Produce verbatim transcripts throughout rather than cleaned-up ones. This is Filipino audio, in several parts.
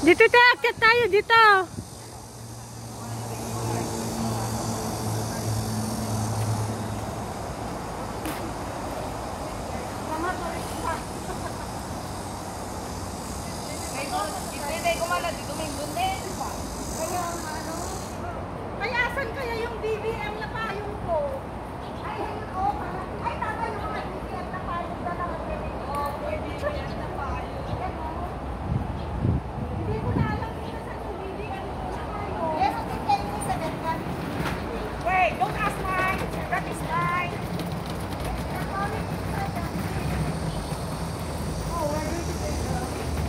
Dito tayo, akit tayo dito. Hindi ko malat dito may bunden. Kaya ano? Kaya asan kaya yung B B M na payong ko? Ay, ayun o. Ay, tama yung mga B B M na payong na lang. Oo, B B M na payong. Ayan o. Hindi ko na alam kung nasan yung B B M na payong. Yes, I can tell you sa ganyan. Wait, don't ask mine. That is mine. Oh, where did you take the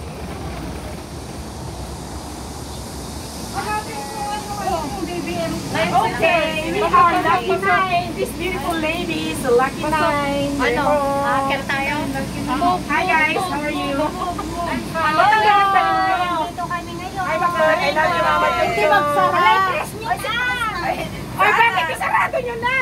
Okay, we are lucky nine. This beautiful lady is the lucky nine. Ano? Akit tayo? Hi guys, how are you? Hello! Dito kami ngayon. Hi mga I love you mama. Hindi magsara. Ay, press nyo na! Ay, bakit isarado nyo na?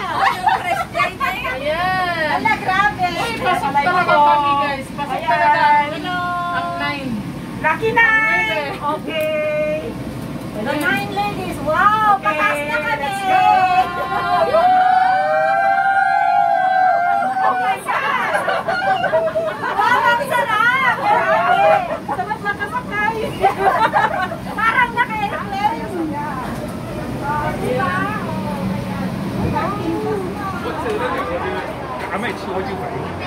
Ayan. Ala, grabe. Pasok talaga kami guys. Pasok talaga ang nine. Lucky nine! Okay. The nine ladies. Wow! Okay, Patas na kami! let's go! Oh my God! Wow, ang sarap! Grabe! Sarap nakasakay! Parang naka-airplane. Diba? 打麦吃我就买。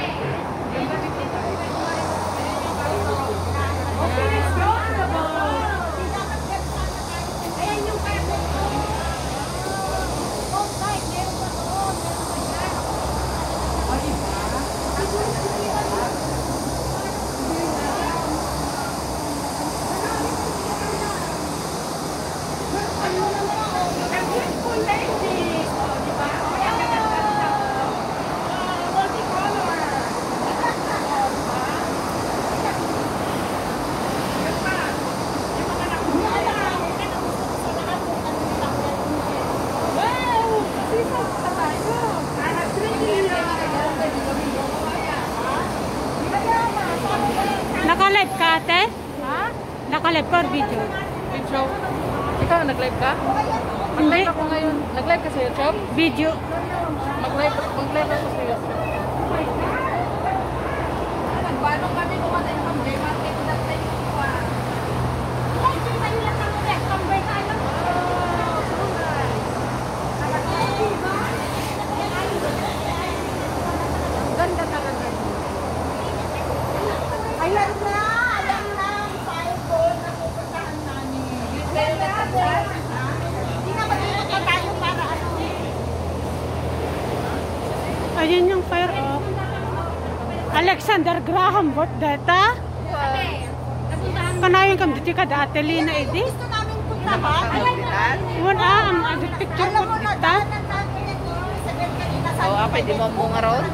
Okay, let's go! Ayan yung pwede. Oh, guys, meron pa doon. Ang beautiful ladies! Oh, di ba? Ayan ka ng ganda. Oh, multicolor. Oh, di ba? Yan pa. Yung mga nakuha. Wow! Sisal pa tayo. I have three years. Naka-live ka, ate? Ha? Naka-live ka or video? Video. Ikaw, nag-live ka? Mag-live ako ngayon. Nag-live ka sa YouTube? Video. Mag-live mag-live ako sa YouTube. Nagbalong kami kumatay ng J Market that time ko ah. Ay, di ba nila kami rectumber tayo? Ganda talaga. Ayan na! Ayan na! Ang five goal na pupuntahan namin. Hindi na mag-iingat pa tayo para ano. Ayun yung fire off. Alexander Graham birthday ta? Kanayong kam dito ka dati Lina edi? Gusto namin puntahan. Ayan na! Wala ang ang picture Alam ko mo na, dito. daanan namin ito. Isabel kanina sa Oo, pwede mo bunga ron?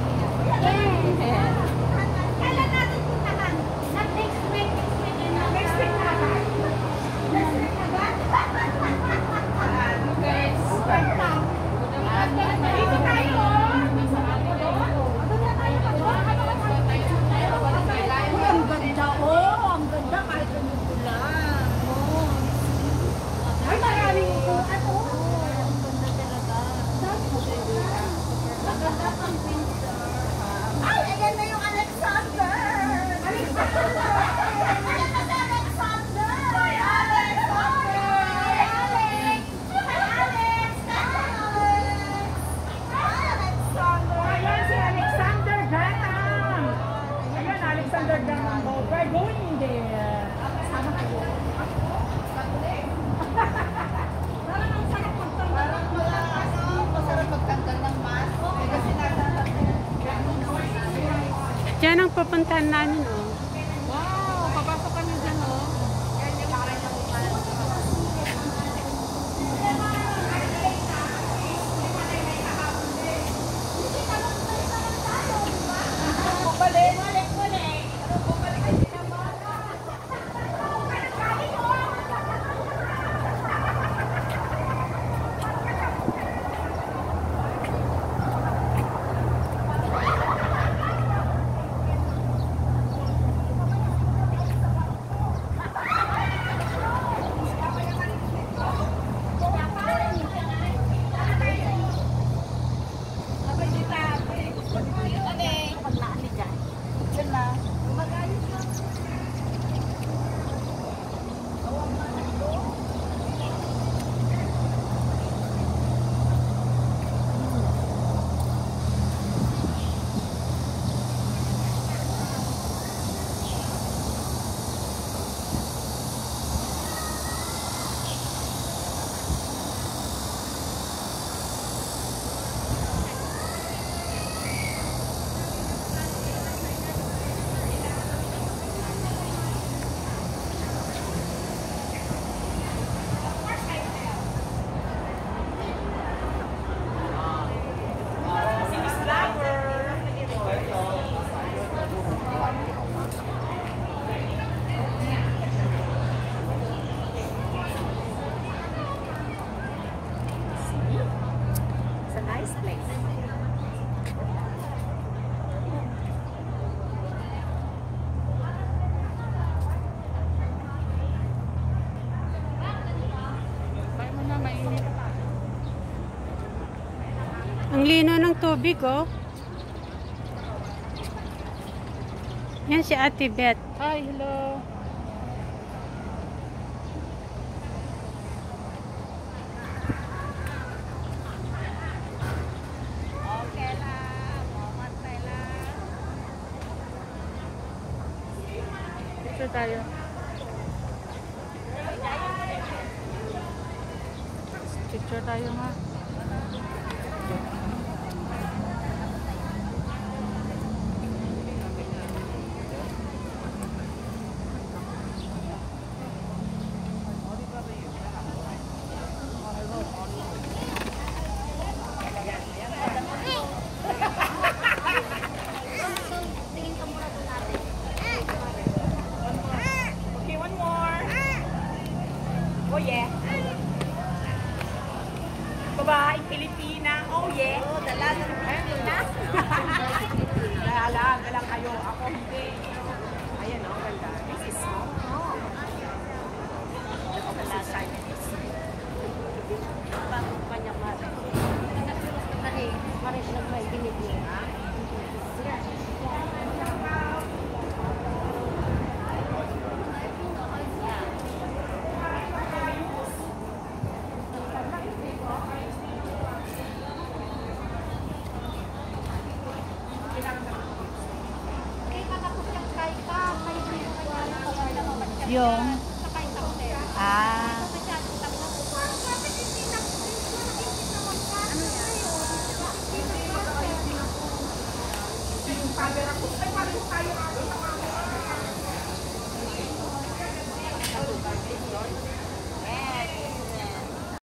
Kailan natin puntahan? Not next week, next week na. Next week na ba? Next week na ba? Guys. Dito tayo. Ang ganda, oh! Ang ganda kahit ganun lang. Ay, maraming ito. Ano? Ang ganda talaga. Ay, ayan na yung Alexander! Alexander! Ayan na si Alexander! Ay, Alexander! Ay, Alex! Ay, Alex! Ay, Alexander! Ayan si Alexander Graham. Ayan, Alexander Graham. We're going there. Sama kayo. Parang ang sarap magtanggal. Parang wala, ano, masarap magtanggal ng mask. Kasi nasa Diyan ang pupuntahan namin, oh. Wow, papasok kami dyan, oh. balik, balik, balik. Bumalik ay pinabara. Ang lino ng tubig, oh. Yan si Ate Beth. Hi, hello. Okay lang. Mamantay lang. Dito tayo. Picture tayo nga. Okay, one more. Oh, yeah. Babaeng Pilipina. Oh, yeah. Oh, dala ng Pilipinas. Dala, galang kayo. Ako hindi. Ayan, oh, ganda. This is small. Oh. This is Chinese. Bakit pa niya mare? Mare, mare siya may binigyan. Yung. Ah. Yung camera ko. Ay, paano tayo?